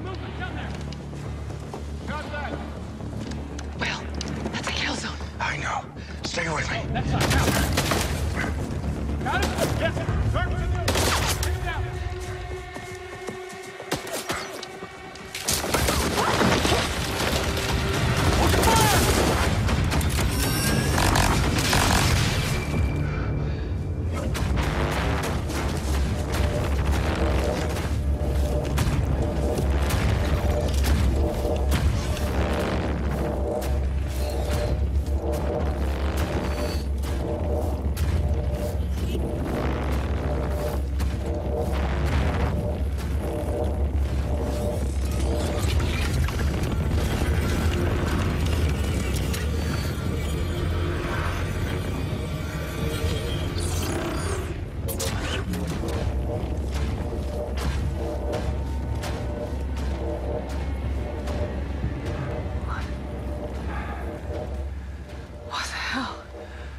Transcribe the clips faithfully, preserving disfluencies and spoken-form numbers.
got movement down there. Got that. Will, that's a kill zone. I know. Stay with me. That's not now. Got it? Yes. Target's in there. Bring it down.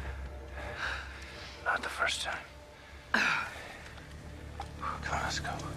Not the first time. Come on, let's go.